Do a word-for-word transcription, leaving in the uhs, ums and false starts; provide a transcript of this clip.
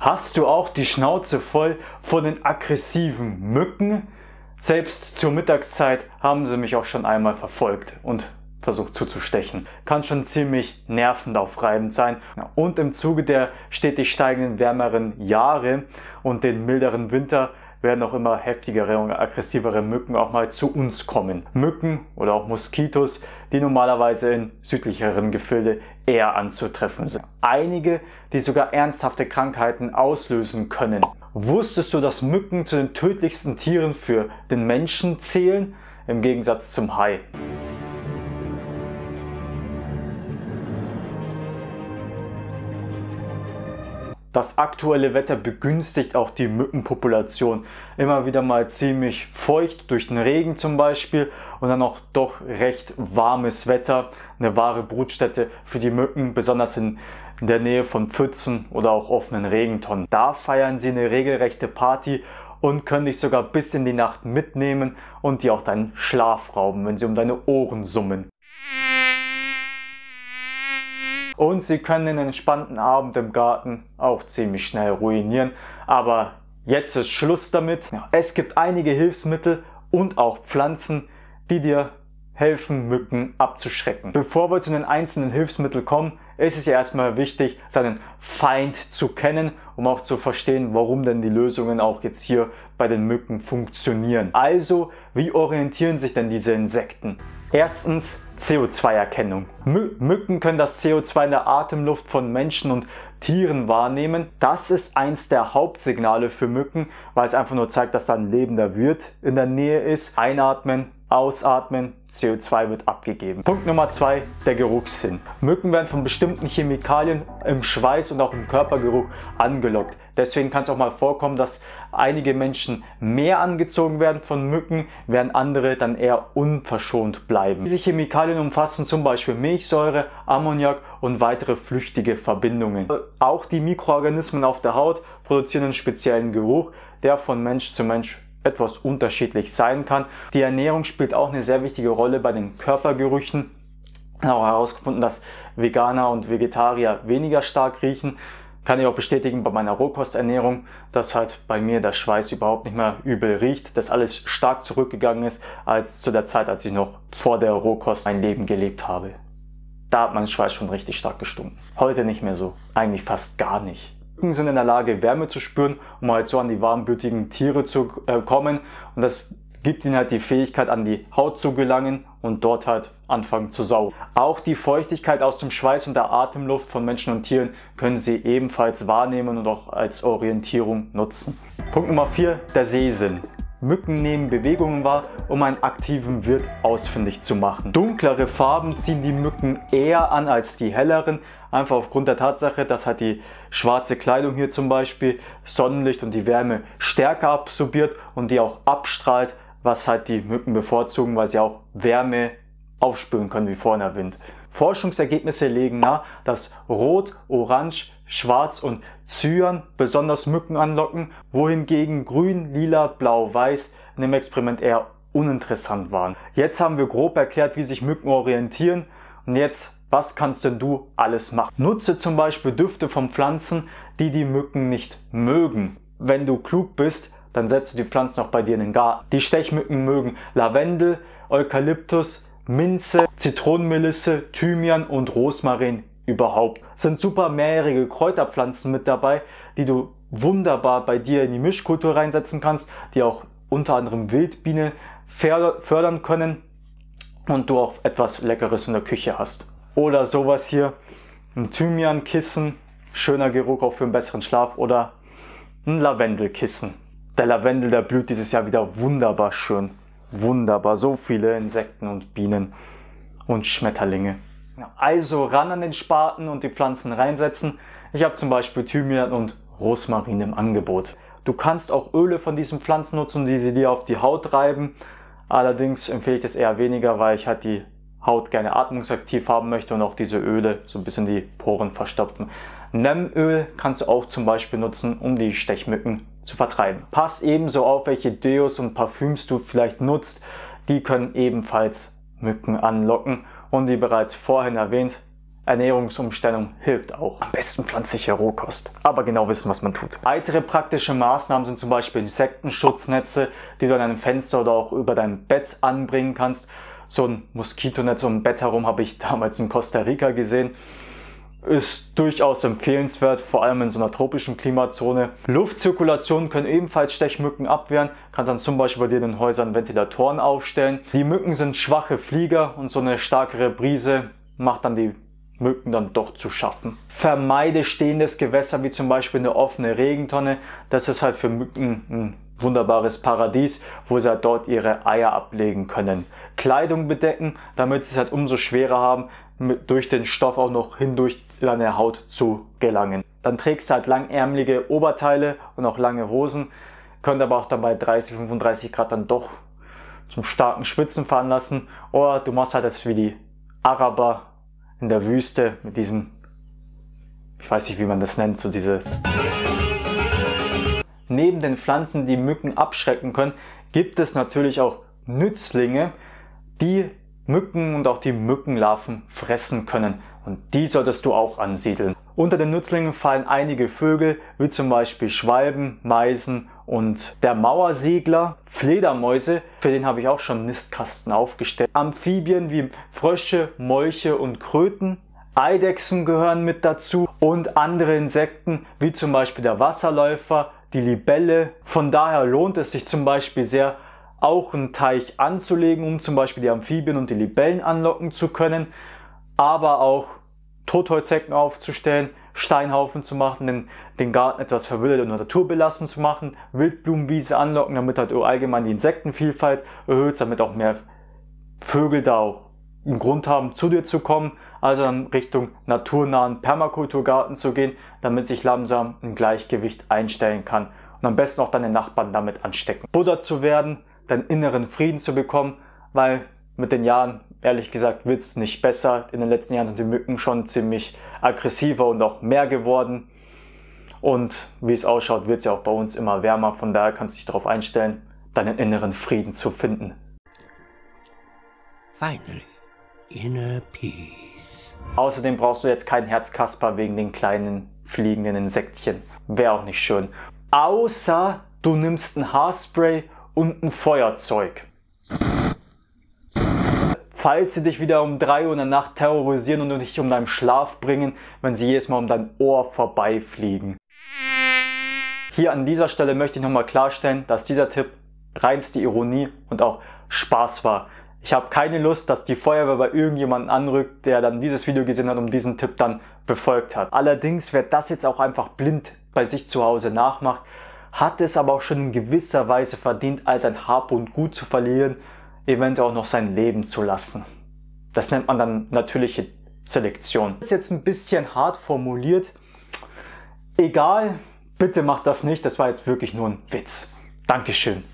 Hast du auch die Schnauze voll von den aggressiven Mücken? Selbst zur Mittagszeit haben sie mich auch schon einmal verfolgt und versucht zuzustechen. Kann schon ziemlich nervenaufreibend sein. Und im Zuge der stetig steigenden wärmeren Jahre und den milderen Winter werden auch immer heftigere und aggressivere Mücken auch mal zu uns kommen. Mücken oder auch Moskitos, die normalerweise in südlicheren Gefilde eher anzutreffen sind. Einige, die sogar ernsthafte Krankheiten auslösen können. Wusstest du, dass Mücken zu den tödlichsten Tieren für den Menschen zählen? Im Gegensatz zum Hai. Das aktuelle Wetter begünstigt auch die Mückenpopulation. Immer wieder mal ziemlich feucht durch den Regen zum Beispiel und dann auch doch recht warmes Wetter. Eine wahre Brutstätte für die Mücken, besonders in der Nähe von Pfützen oder auch offenen Regentonnen. Da feiern sie eine regelrechte Party und können dich sogar bis in die Nacht mitnehmen und dir auch deinen Schlaf rauben, wenn sie um deine Ohren summen. Und sie können den entspannten Abend im Garten auch ziemlich schnell ruinieren. Aber jetzt ist Schluss damit. Es gibt einige Hilfsmittel und auch Pflanzen, die dir helfen, Mücken abzuschrecken. Bevor wir zu den einzelnen Hilfsmitteln kommen, ist es ja erstmal wichtig, seinen Feind zu kennen, um auch zu verstehen, warum denn die Lösungen auch jetzt hier bei den Mücken funktionieren. Also, wie orientieren sich denn diese Insekten? Erstens C O zwei Erkennung. Mücken können das C O zwei in der Atemluft von Menschen und Tieren wahrnehmen. Das ist eins der Hauptsignale für Mücken, weil es einfach nur zeigt, dass da ein lebender Wirt in der Nähe ist. Einatmen, ausatmen, C O zwei wird abgegeben. Punkt Nummer zwei, der Geruchssinn. Mücken werden von bestimmten Chemikalien im Schweiß und auch im Körpergeruch angelockt. Deswegen kann es auch mal vorkommen, dass einige Menschen mehr angezogen werden von Mücken, während andere dann eher unverschont bleiben. Diese Chemikalien umfassen zum Beispiel Milchsäure, Ammoniak und weitere flüchtige Verbindungen. Auch die Mikroorganismen auf der Haut produzieren einen speziellen Geruch, der von Mensch zu Mensch etwas unterschiedlich sein kann. Die Ernährung spielt auch eine sehr wichtige Rolle bei den Körpergerüchen. Ich habe auch herausgefunden, dass Veganer und Vegetarier weniger stark riechen. Kann ich auch bestätigen bei meiner Rohkosternährung, dass halt bei mir der Schweiß überhaupt nicht mehr übel riecht, dass alles stark zurückgegangen ist als zu der Zeit, als ich noch vor der Rohkost mein Leben gelebt habe. Da hat mein Schweiß schon richtig stark gestunken. Heute nicht mehr so, eigentlich fast gar nicht. Mücken sind in der Lage, Wärme zu spüren, um halt so an die warmblütigen Tiere zu äh, kommen, und das gibt ihnen halt die Fähigkeit, an die Haut zu gelangen und dort halt anfangen zu saugen. Auch die Feuchtigkeit aus dem Schweiß und der Atemluft von Menschen und Tieren können sie ebenfalls wahrnehmen und auch als Orientierung nutzen. Punkt Nummer vier, der Sehsinn. Mücken nehmen Bewegungen wahr, um einen aktiven Wirt ausfindig zu machen. Dunklere Farben ziehen die Mücken eher an als die helleren, einfach aufgrund der Tatsache, dass halt die schwarze Kleidung hier zum Beispiel Sonnenlicht und die Wärme stärker absorbiert und die auch abstrahlt, was halt die Mücken bevorzugen, weil sie auch Wärme aufspüren können, wie vorhin erwähnt. Forschungsergebnisse legen nahe, dass Rot, Orange, Schwarz und Cyan besonders Mücken anlocken, wohingegen Grün, Lila, Blau, Weiß in dem Experiment eher uninteressant waren. Jetzt haben wir grob erklärt, wie sich Mücken orientieren, und jetzt, was kannst denn du alles machen? Nutze zum Beispiel Düfte von Pflanzen, die die Mücken nicht mögen. Wenn du klug bist, dann setzt du die Pflanzen auch bei dir in den Garten. Die Stechmücken mögen Lavendel, Eukalyptus, Minze, Zitronenmelisse, Thymian und Rosmarin überhaupt. Es sind super mehrjährige Kräuterpflanzen mit dabei, die du wunderbar bei dir in die Mischkultur reinsetzen kannst, die auch unter anderem Wildbiene fördern können und du auch etwas Leckeres in der Küche hast. Oder sowas hier, ein Thymiankissen, schöner Geruch auch für einen besseren Schlaf, oder ein Lavendelkissen. Der Lavendel, der blüht dieses Jahr wieder wunderbar schön. Wunderbar, so viele Insekten und Bienen und Schmetterlinge. Also ran an den Spaten und die Pflanzen reinsetzen. Ich habe zum Beispiel Thymian und Rosmarin im Angebot. Du kannst auch Öle von diesen Pflanzen nutzen, die sie dir auf die Haut reiben. Allerdings empfehle ich das eher weniger, weil ich halt die Haut gerne atmungsaktiv haben möchte und auch diese Öle so ein bisschen die Poren verstopfen. Nemmöl kannst du auch zum Beispiel nutzen, um die Stechmücken zu vertreiben. Pass ebenso auf, welche Deos und Parfüms du vielleicht nutzt. Die können ebenfalls Mücken anlocken. Und wie bereits vorhin erwähnt, Ernährungsumstellung hilft auch. Am besten pflanzliche Rohkost, aber genau wissen, was man tut. Weitere praktische Maßnahmen sind zum Beispiel Insektenschutznetze, die du an deinem Fenster oder auch über dein Bett anbringen kannst. So ein Moskitonetz um ein Bett herum habe ich damals in Costa Rica gesehen. Ist durchaus empfehlenswert, vor allem in so einer tropischen Klimazone. Luftzirkulationen können ebenfalls Stechmücken abwehren. Kannst dann zum Beispiel bei dir in den Häusern Ventilatoren aufstellen. Die Mücken sind schwache Flieger und so eine stärkere Brise macht dann die Mücken dann doch zu schaffen. Vermeide stehendes Gewässer wie zum Beispiel eine offene Regentonne. Das ist halt für Mücken ein wunderbares Paradies, wo sie halt dort ihre Eier ablegen können. Kleidung bedecken, damit sie es halt umso schwerer haben, mit, durch den Stoff auch noch hindurch in deine Haut zu gelangen. Dann trägst du halt langärmelige Oberteile und auch lange Hosen, könnt aber auch dabei dreißig, fünfunddreißig Grad dann doch zum starken Schwitzen veranlassen. Oder du machst halt das wie die Araber in der Wüste mit diesem, ich weiß nicht, wie man das nennt, so diese. Neben den Pflanzen, die Mücken abschrecken können, gibt es natürlich auch Nützlinge, die Mücken und auch die Mückenlarven fressen können. Und die solltest du auch ansiedeln. Unter den Nützlingen fallen einige Vögel, wie zum Beispiel Schwalben, Meisen und der Mauersegler. Fledermäuse, für den habe ich auch schon Nistkasten aufgestellt. Amphibien wie Frösche, Molche und Kröten. Eidechsen gehören mit dazu und andere Insekten, wie zum Beispiel der Wasserläufer, die Libelle. Von daher lohnt es sich zum Beispiel sehr, auch einen Teich anzulegen, um zum Beispiel die Amphibien und die Libellen anlocken zu können, aber auch Totholzhecken aufzustellen, Steinhaufen zu machen, den, den Garten etwas verwildert und naturbelassen zu machen, Wildblumenwiese anlocken, damit halt allgemein die Insektenvielfalt erhöht, damit auch mehr Vögel da auch einen Grund haben, zu dir zu kommen, also in Richtung naturnahen Permakulturgarten zu gehen, damit sich langsam ein Gleichgewicht einstellen kann und am besten auch deine Nachbarn damit anstecken. Buddha zu werden, deinen inneren Frieden zu bekommen, weil mit den Jahren, ehrlich gesagt, wird es nicht besser. In den letzten Jahren sind die Mücken schon ziemlich aggressiver und auch mehr geworden. Und wie es ausschaut, wird es ja auch bei uns immer wärmer. Von daher kannst du dich darauf einstellen, deinen inneren Frieden zu finden. Finally, inner peace. Außerdem brauchst du jetzt kein Herzkasper wegen den kleinen fliegenden Insektchen. Wäre auch nicht schön. Außer du nimmst ein Haarspray und ein Feuerzeug. Falls sie dich wieder um drei Uhr in der Nacht terrorisieren und dich um deinen Schlaf bringen, wenn sie jedes Mal um dein Ohr vorbeifliegen. Hier an dieser Stelle möchte ich nochmal klarstellen, dass dieser Tipp reinste Ironie und auch Spaß war. Ich habe keine Lust, dass die Feuerwehr bei irgendjemandem anrückt, der dann dieses Video gesehen hat und diesen Tipp dann befolgt hat. Allerdings, wer das jetzt auch einfach blind bei sich zu Hause nachmacht, hat es aber auch schon in gewisser Weise verdient, als ein Hab und Gut zu verlieren, eventuell auch noch sein Leben zu lassen. Das nennt man dann natürliche Selektion. Das ist jetzt ein bisschen hart formuliert. Egal, bitte macht das nicht, das war jetzt wirklich nur ein Witz. Dankeschön.